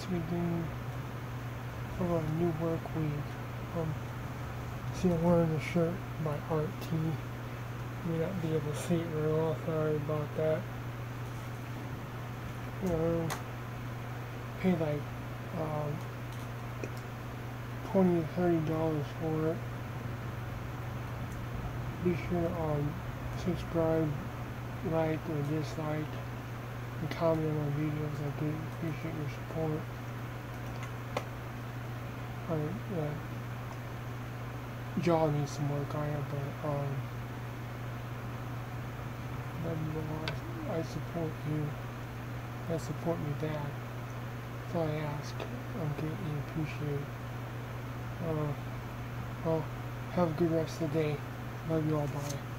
beginning of a new work week. See, I'm wearing a shirt by Art T. You may not be able to see it very well, sorry about that. Paid like $20 to $30 for it. Be sure to subscribe, like or dislike, and comment on my videos. I do appreciate your support. Jaw needs some work on it, but I support you. And support me back. That's all I ask. I'm greatly appreciated. Well, have a good rest of the day. Love you all. Bye.